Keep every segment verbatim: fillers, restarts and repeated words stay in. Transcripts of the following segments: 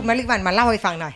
มาริวันมาเล่าให้ฟังหน่อย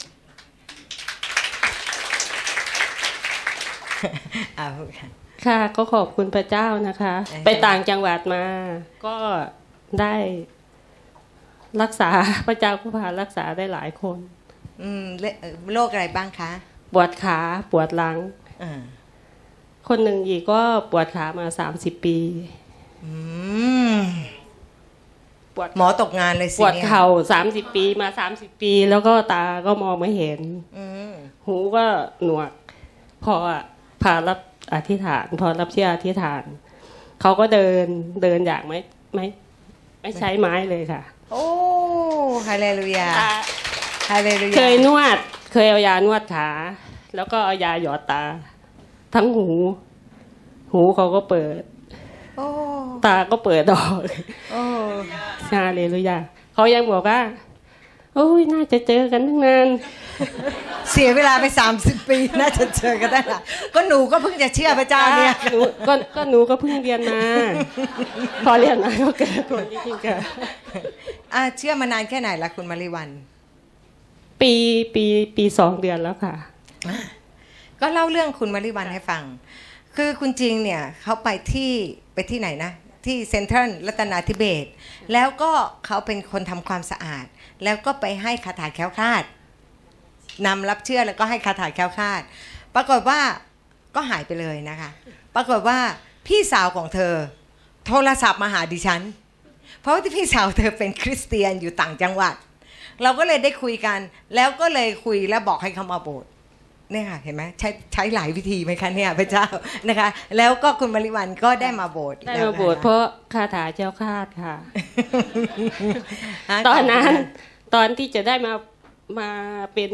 อ่าค่ะก็ขอบคุณพระเจ้านะคะไปต่างจังหวัดมาก็ได้รักษาพระเจ้าก็พารักษาได้หลายคนอืมโรคอะไรบ้างคะปวดขาปวดหลังอ่าคนหนึ่งอีกก็ปวดขามาสามสิบปีอืมปวดหมอตกงานเลยสิปวดเข่าสามสิบปีมาสามสิบปีแล้วก็ตาก็มองไม่เห็นหูก็หนวกพอพารับอธิษฐานพอรับเชื่ออธิษฐานเขาก็เดินเดินอย่างไม่ไม่ไม่ใช้ไม้เลยค่ะโอ้ฮาเลลูยาฮาเลลูยาเคยนวดเคยเอายานวดขาแล้วก็เอายาหยอดตาทั้งหูหูเขาก็เปิดตาก็เปิดออกโอ้ฮาเลลูยาเขายังบอกว่าโอ้ยน่าจะเจอกันตั้งนานเสียเวลาไปสามสิบปีน่าจะเจอกันได้ละก็หนูก็เพิ่งจะเชื่อพระเจ้าเนี่ยก็ก็หนูก็เพิ่งเรียนมาพอเรียนมาก็เกิดคนจริงๆค่ะอ่าเชื่อมานานแค่ไหนละคุณมาริวันปีปีปีสองเดือนแล้วค่ะก็เล่าเรื่องคุณมาริวันให้ฟังคือคุณจริงเนี่ยเขาไปที่ไปที่ไหนนะที่เซ็นทรัลรัตนาธิเบศแล้วก็เขาเป็นคนทำความสะอาดแล้วก็ไปให้คาถาแคล้วคลาดนำรับเชื่อแล้วก็ให้คาถาแคล้วคลาดปรากฏว่าก็หายไปเลยนะคะปรากฏว่าพี่สาวของเธอโทรศัพท์มาหาดิฉันเพราะว่าที่พี่สาวเธอเป็นคริสเตียนอยู่ต่างจังหวัดเราก็เลยได้คุยกันแล้วก็เลยคุยแล้วบอกให้เขามาโบสถ์เนี่ยค่ะเห็นไหมใช้ใช้หลายวิธีไหมคะเนี่ยพระเจ้านะคะแล้วก็คุณมาริวันก็ได้มาโบสถ์ได้มาโบสถ์เพราะคาถาแคล้วคลาดค่ะตอนนั้นตอนที่จะได้มามาเป็น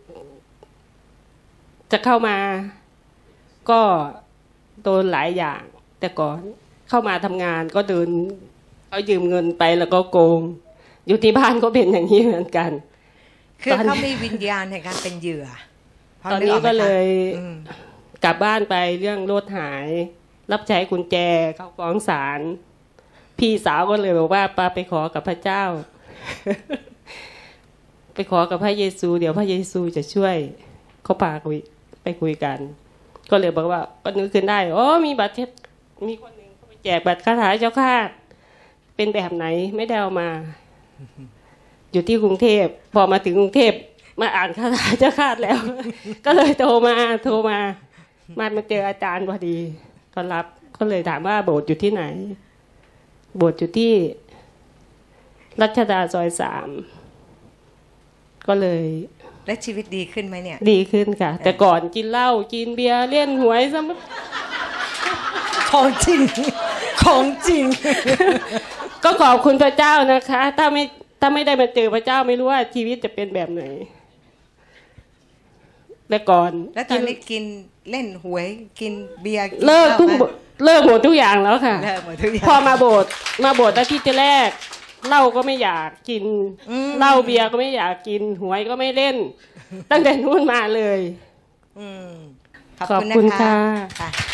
จะเข้ามาก็โดนหลายอย่างแต่ก่อนเข้ามาทำงานก็เดินเขายืมเงินไปแล้วก็โกงอยู่ที่บ้านก็เป็นอย่างนี้เหมือนกันคือเขามีวิญญาณในการเป็นเหยื่อตอนนี้ก็เลยกลับบ้านไปเรื่องรถหายรับใช้กุญแจเข้าฟ้องศาลพี่สาวก็เลยบอกว่าป้าไปขอกับพระเจ้าไปขอกับพระเยซูเดี๋ยวพระเยซูจะช่วยเขาพาคุยไปคุยกันก็เลยบอกว่าก็นึกขึ้นได้อ๋อมีบัตรมีคนหนึ่งเขาไปแจกบัตรคาถาเจ้าข้าเป็นแบบไหนไม่ได้เอามาอยู่ที่กรุงเทพพอมาถึงกรุงเทพมาอ่านคาถาเจ้าข้าแล้วก็เลยโทรมาโทรมามามาเจออาจารย์พอดีก็รับก็เลยถามว่าโบสถ์อยู่ที่ไหนโบสถ์อยู่ที่รัชดาซอยสามก็เลยและชีวิตดีขึ้นไหมเนี่ยดีขึ้นค่ะแต่ก่อนกินเหล้ากินเบียร์เล่นหวยซะของจริงของจริงก็ขอบคุณพระเจ้านะคะถ้าไม่ถ้าไม่ได้มาเจอพระเจ้าไม่รู้ว่าชีวิตจะเป็นแบบไหนแต่ก่อนแล้วตอนนี้กินเล่นหวยกินเบียร์เลิกทุกเลิกหมดทุกอย่างแล้วค่ะพอมาโบสถ์มาโบสถ์อาทิตย์แรกเหล้าก็ไม่อยากกินเหล้าเบียร์ก็ไม่อยากกินหวยก็ไม่เล่นตั้งแต่นู้นมาเลยขอบคุณค่ะ